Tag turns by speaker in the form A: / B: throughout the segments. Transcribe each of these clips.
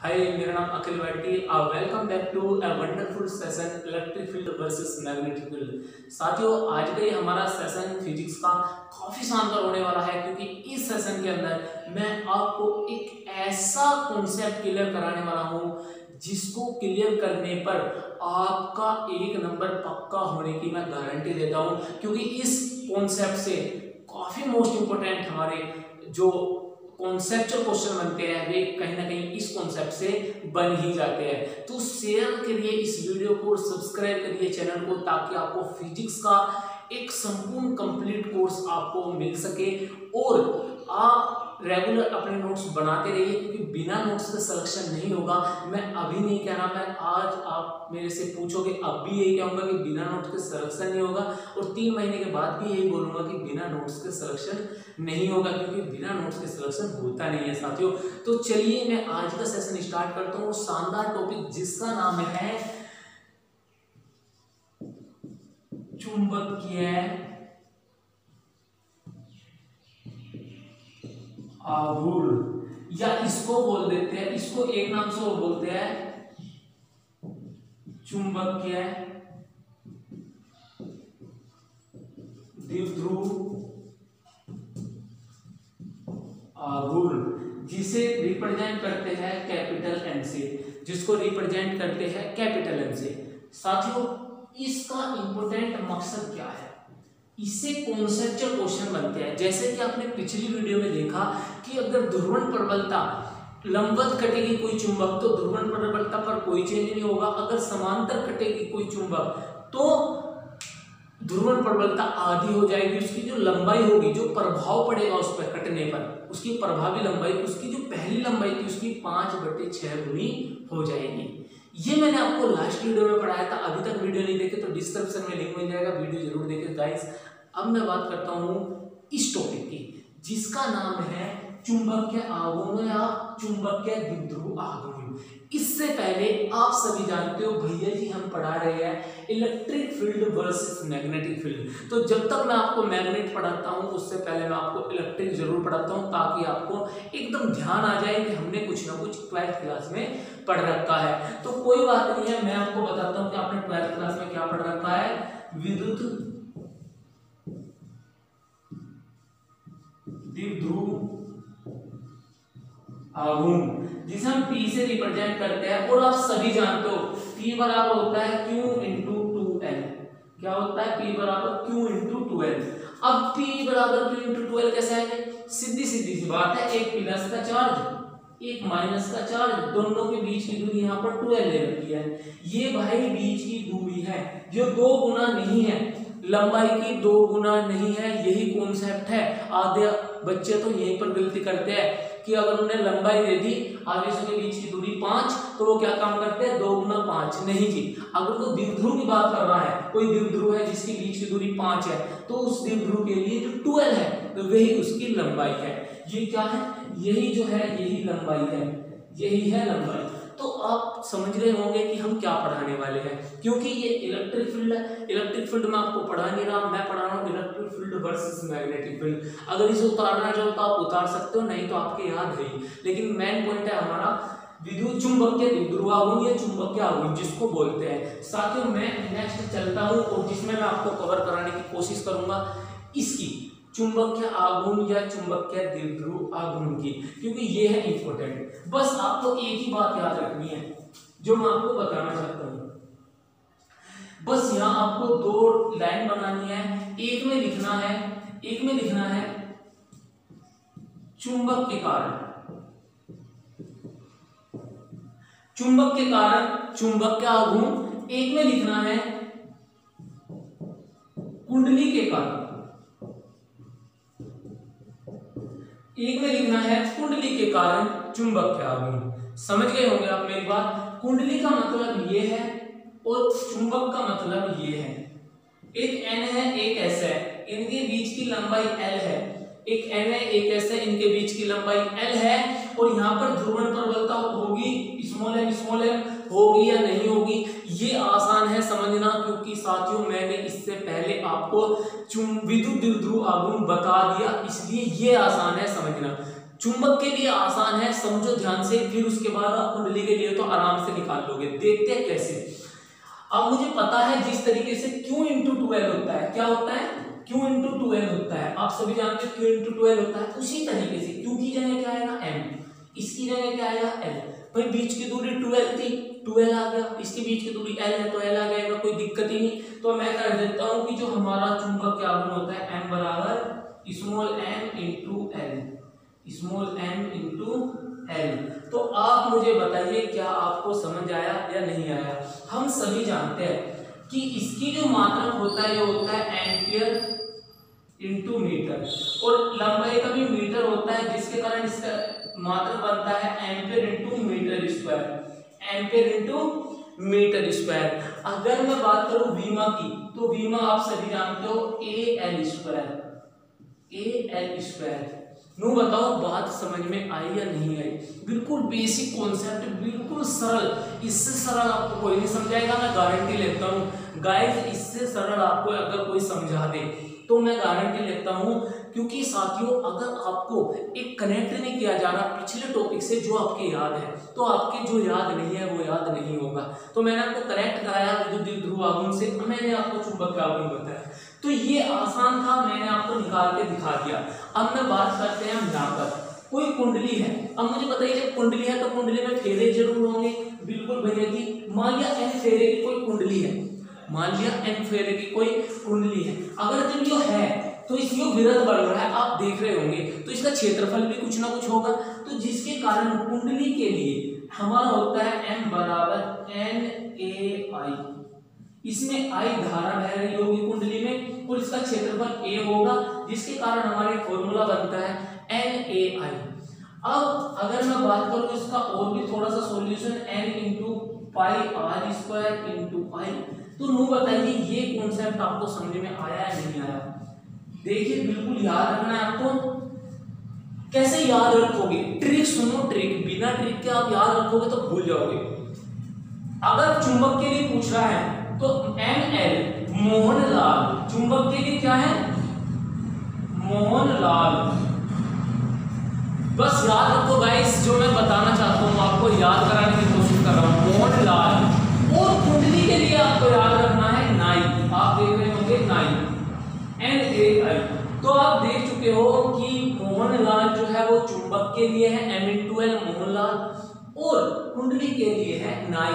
A: हाय, मेरा नाम Akhil Bhati. Welcome back to a wonderful session electric field versus magnetic field. साथियों, आज का ये हमारा सेशन फिजिक्स का काफी शानदार होने वाला है, क्योंकि इस सेशन के अंदर मैं आपको एक ऐसा कॉन्सेप्ट क्लियर कराने वाला हूँ जिसको क्लियर करने पर आपका एक नंबर पक्का होने की मैं गारंटी देता हूँ, क्योंकि इस कॉन्सेप्ट से काफी मोस्ट इंपोर्टेंट हमारे जो कॉन्सेप्चुअल क्वेश्चन बनते हैं वे कहीं ना कहीं इस कॉन्सेप्ट से बन ही जाते हैं। तो शेयर करिए इस वीडियो को, सब्सक्राइब करिए चैनल को, ताकि आपको फिजिक्स का एक संपूर्ण कंप्लीट कोर्स आपको मिल सके और आप रेगुलर अपने नोट्स बनाते रहिए, क्योंकि बिना नोट्स का सिलेक्शन नहीं होगा। मैं अभी नहीं कह रहा, मैं आज आप मेरे से पूछोगे अब भी यही कहूंगा कि बिना नोट्स के सिलेक्शन नहीं होगा, और 3 महीने के बाद भी यही बोलूंगा कि बिना नोट्स के सिलेक्शन नहीं होगा, क्योंकि बिना नोट्स के सिलेक्शन होता नहीं है साथियों। तो चलिए मैं आज का सेशन स्टार्ट करता हूँ, शानदार टॉपिक जिसका नाम है चुंबकीय आघूर्ण, या इसको बोल देते हैं, इसको एक नाम से और बोलते हैं चुंबकीय द्विध्रुव आघूर्ण, जिसे रिप्रेजेंट करते हैं कैपिटल एन से, जिसको रिप्रेजेंट करते हैं कैपिटल एन से। साथियों, इसका इंपॉर्टेंट मकसद क्या है? इससे कॉन्सेप्चुअल क्वेश्चन बनते हैं। जैसे कि आपने पिछली वीडियो में देखा कि अगर ध्रुवण प्रबलता लंबवत कटेगी कोई चुंबक तो ध्रुवण प्रबलता पर कोई चेंज नहीं होगा, अगर समांतर कटेगी कोई चुंबक तो ध्रुवण प्रबलता आधी हो जाएगी। उसकी जो लंबाई होगी, जो प्रभाव पड़ेगा उस पर कटने पर, उसकी प्रभावी लंबाई, उसकी जो पहली लंबाई थी उसकी 5/6 गुनी हो जाएगी। ये मैंने आपको लास्ट वीडियो में पढ़ाया था। अभी तक वीडियो नहीं देखे तो डिस्क्रिप्शन में लिंक मिल जाएगा, वीडियो जरूर देखें गाइस। अब मैं बात करता हूँ इस टॉपिक की, जिसका नाम है चुंबकीय आघूर्ण या चुंबकीय द्विध्रुव आघूर्ण। इससे पहले आप सभी जानते हो भैया जी, हम पढ़ा रहे हैं electric field versus magnetic field. तो जब तक मैं आपको मैग्नेट पढ़ाता हूँ उससे पहले मैं आपको इलेक्ट्रिक जरूर पढ़ाता हूँ, ताकि आपको एकदम ध्यान आ जाए कि हमने कुछ ना कुछ 12th क्लास में पढ़ रखा है। तो कोई बात नहीं है, मैं आपको बताता हूँ कि आपने 12th क्लास में क्या पढ़ रखा है। विद्युत द्विध्रुव आघूर्ण, जिसे हम P से रिप्रेजेंट करते हैं, और आप सभी जानते हो P बराबर होता है Q इंटू 2L। क्या होता है? P बराबर Q इंटू 2L। अब P बराबर Q इंटू 2L कैसे आएंगे? सीधी सीधी सी बात है, एक प्लस का चार्ज एक माइनस का चार्ज, दोनों के बीच की दूरी यहाँ पर 2L ले रखी है। ये भाई बीच की दूरी है जो 2 गुना नहीं है, लंबाई की 2 गुना नहीं है, यही कॉन्सेप्ट है। आधे बच्चे तो यहीं पर गलती करते हैं कि अगर उन्हें लंबाई दे दी, आवेशों के बीच की दूरी 5, तो वो क्या काम करते हैं? 2 गुना 5। नहीं जी, अगर वो द्विध्रुव की बात कर रहा है, कोई द्विध्रुव है जिसकी बीच की दूरी 5 है, तो उस द्विध्रुव के लिए जो 12 है तो वही उसकी लंबाई है। ये क्या है? यही जो है यही लंबाई है, यही है लंबाई। तो आप समझ रहे होंगे कि हम क्या पढ़ाने वाले हैं, क्योंकि ये इलेक्ट्रिक फील्ड है। इलेक्ट्रिक फील्ड में आपको पढ़ा नहीं रहा, मैं पढ़ा रहा हूँ electric field versus magnetic field. अगर इसे उतारना चाहो तो आप उतार सकते हो, नहीं तो आपके याद है ही। लेकिन मेन पॉइंट है हमारा विद्युत चुंबकीय द्विध्रुव आघूर्ण या चुंबकीय आघूर्ण जिसको बोलते हैं। साथियों, मैं नेक्स्ट चलता हूँ और जिसमें मैं आपको कवर कराने की कोशिश करूंगा इसकी चुंबकीय आघूर्ण या चुंबकीय द्विध्रुव आघूर्ण की, क्योंकि ये है इंपॉर्टेंट। बस आपको एक ही बात याद रखनी है जो मैं आपको बताना चाहता हूं। बस यहां आपको 2 लाइन बनानी है। एक में लिखना है चुंबक के कारण, चुंबक के कारण चुंबकीय आघूर्ण। एक में लिखना है कुंडली के कारण, एक में लिखना है कुंडली के कारण चुंबकीय आघूर्ण। समझ गए होंगे आप मेरी बात? कुंडली का मतलब ये है और चुंबक का मतलब ये है। एक N है, एक S है, इनके बीच की लंबाई L है। एक N है, एक S है, इनके बीच की लंबाई L है, और यहाँ पर ध्रुवण प्रबलता होगी स्मॉल m होगी या नहीं होगी, ये आसान है समझना, क्योंकि साथियों मैंने इससे पहले आपको विद्युत द्विध्रुव आघूर्ण बता दिया, इसलिए ये आसान है समझना। चुंबक के लिए आसान है, समझो ध्यान से, फिर उसके बाद आप कुंडली के लिए तो आराम से निकाल लोगे। देखते हैं कैसे। अब मुझे पता है जिस तरीके से Q इंटू 2L होता है, क्या होता है, Q इंटू 2L होता है, आप सभी जानते हैं Q इंटू 2L होता है। उसी तरीके से Q की जगह क्या आएगा M, इसकी जगह क्या आएगा L। भाई बीच की दूरी 2L थी, 2L आ गया, इसके बीच की दूरी L है तो L आ जाएगा, कोई दिक्कत ही नहीं। तो मैं कर देता हूं कि जो हमारा चुंबक के आघूर्ण होता है M बराबर small m into L, small m into L। तो आप मुझे बताइए क्या आपको समझ आया या नहीं आया। हम सभी जानते हैं कि इसकी जो मात्रक होता है ये होता है एम्पियर इंटू मीटर, और लंबाई का भी मीटर होता है, जिसके कारण इसका मात्रक बनता है ampere into metre square, ampere into metre square. अगर मैं बात करूं वीमा की, तो वीमा आप सभी जानते हो AL square, AL square. No बताओ बात समझ में आई या नहीं आई। बिल्कुल बेसिक कॉन्सेप्ट, बिल्कुल सरल, इससे सरल आपको कोई नहीं समझाएगा, मैं गारंटी लेता हूँ गाइस। इससे सरल आपको अगर कोई समझा दे तो मैं गारंटी लेता हूं, क्योंकि साथियों अगर आपको एक कनेक्ट नहीं किया जा रहा पिछले टॉपिक से जो आपके याद है, तो आपके जो याद नहीं है वो याद नहीं होगा। तो मैंने आपको कनेक्ट कराया विद्युत ध्रुव आघूर्ण से, मैंने आपको चुंबक का आघूर्ण बताया, तो ये आसान था, मैंने आपको निकाल के दिखा दिया। अब मैं बात करते हैं हम यहाँ पर, कोई कुंडली है। अब मुझे बताइए जब कुंडली है तो कुंडली में फेरे जरूर होंगे, बिल्कुल भैया जी। मान लिया n फेरे की कोई कुंडली है, मान लिया n फेरे की कोई कुंडली है, अगर जब यो है तो इसमें विरत बढ़ रहा है, आप देख रहे होंगे, तो इसका क्षेत्रफल भी कुछ ना कुछ होगा, तो जिसके कारण कुंडली के लिए हमारा होता है m बराबर NaI। इसमें I धारा बह रही होगी कुंडली में, और इसका क्षेत्रफल A होगा, जिसके कारण हमारे फॉर्मूला बनता है NaI। अब अगर मैं बात करूं इसका और भी थोड़ा सा solution, n into pi r square into pi. तो नो बताइए ये कॉन्सेप्ट आपको समझ में आया या नहीं आया। देखिए बिल्कुल याद रखना है आपको। कैसे याद रखोगे, ट्रिक सुनो, ट्रिक, बिना ट्रिक के आप याद रखोगे तो भूल जाओगे। अगर चुंबक के लिए पूछ रहा है तो ML मोहनलाल, चुंबक के लिए क्या है, मोहनलाल। बस याद रखो गाइस, जो मैं बताना चाहता हूं आपको याद कराने की कोशिश कर रहा हूं, मोहनलाल। और कुंडली के लिए आपको याद रखना है नाई, आप देख रहे होंगे नाई, NaI। तो आप देख चुके हो कि मोहनलाल जो है वो चुंबक के लिए है M इंटू L मोहनलाल, और कुंडली के लिए है नाई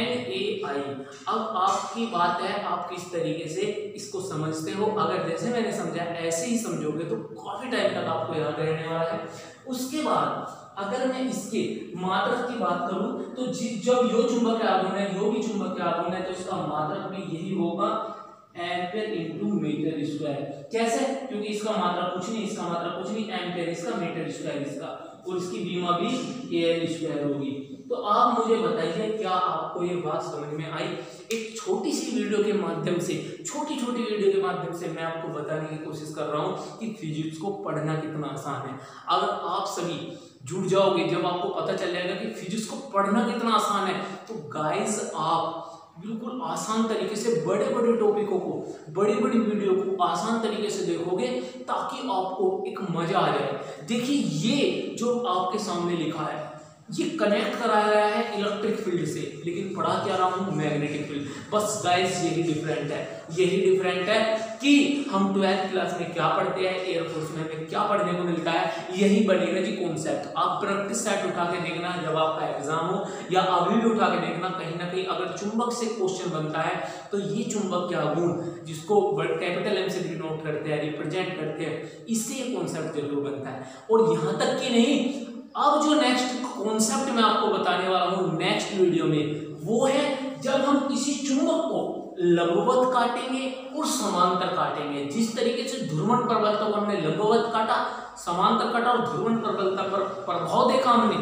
A: NaI। अब आपकी बात है आप किस तरीके से इसको समझते हो। अगर जैसे मैंने समझा ऐसे ही समझोगे तो काफी टाइम तक आपको याद रहने वाला है। उसके बाद अगर मैं इसके मात्रक की बात करूं तो जब यो चुंबक के आघूर्ण है, यो भी चुंबक के आघूर्ण है, तो इसका मात्रक भी यही होगा एम्पियर इंटू मीटर स्क्वायर। कैसे, क्योंकि इसका मात्रक कुछ नहीं, इसका मात्रक कुछ नहीं, एम्पियर इसका, मीटर स्क्वायर इसका, और इसकी बीमा भी AL स्क्वायर होगी। तो आप मुझे बताइए क्या आपको ये बात समझ में आई। एक छोटी सी वीडियो के माध्यम से, छोटी छोटी वीडियो के माध्यम से मैं आपको बताने की कोशिश कर रहा हूँ कि फिजिक्स को पढ़ना कितना आसान है। अगर आप सभी जुड़ जाओगे, जब आपको पता चल जाएगा कि फिजिक्स को पढ़ना कितना आसान है, तो गाइस आप बिल्कुल आसान तरीके से बड़े बड़े टॉपिकों को, बड़ी बड़ी वीडियो को आसान तरीके से देखोगे, ताकि आपको एक मजा आ जाए। देखिए ये जो आपके सामने लिखा है ये कनेक्ट कराया गया है इलेक्ट्रिक फील्ड से, लेकिन पढ़ा क्या रहा हूं, मैग्नेटिक फील्ड। बस गाइस यही डिफरेंट है, यही डिफरेंट है कि हम 12th क्लास में क्या पढ़ते हैं, एयरफोर्स में हमें क्या पढ़ने को मिलता है, यही बनेगा जी कॉन्सेप्ट। आप प्रैक्टिस सेट उठा के देखना जब आपका एग्जाम हो, या अभी भी उठा के देखना, कहीं ना कहीं अगर चुंबक से क्वेश्चन बनता है तो ये चुंबक के आघूर्ण, जिसको कैपिटल M से डिनोट करते हैं, रिप्रेजेंट करते हैं, इससे ये कॉन्सेप्ट जरूर बनता है। और यहाँ तक कि नहीं, अब जो नेक्स्ट कॉन्सेप्ट मैं आपको बताने वाला हूँ नेक्स्ट वीडियो में, वो है जब हम किसी चुंबक को लंबवत काटेंगे और समांतर काटेंगे। जिस तरीके से ध्रुवण प्रबलता को हमने लंबवत काटा, समांतर काटा, और ध्रुवण प्रबलता पर प्रभाव देखा हमने,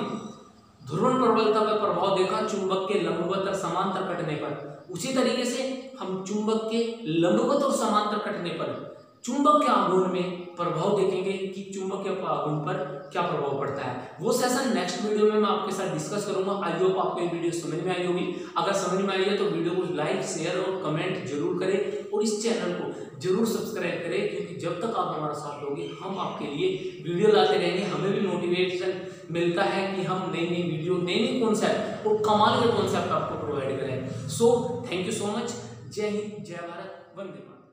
A: ध्रुवण प्रबलता पर प्रभाव देखा चुंबक के लंबवत और समांतर कटने पर, उसी तरीके से हम चुंबक के लंबवत और समांतर कटने पर चुंबकीय आघूर्ण में प्रभाव देखेंगे कि चुंबकीय आघूर्ण पर क्या प्रभाव पड़ता है। वो सेशन नेक्स्ट वीडियो में मैं आपके साथ डिस्कस करूंगा। आई होप आपको ये वीडियो समझ में आई होगी। अगर समझ में आई है तो वीडियो को लाइक, शेयर और कमेंट जरूर करें और इस चैनल को जरूर सब्सक्राइब करें, क्योंकि जब तक आप हमारा साथ दोगे हम आपके लिए वीडियो लाते रहेंगे। हमें भी मोटिवेशन मिलता है कि हम नई नई वीडियो, नई नई कॉन्सेप्ट और कमाल के कॉन्सेप्ट आपको प्रोवाइड करें। So thank you so much. जय हिंद, जय भारत, वंदे मातरम।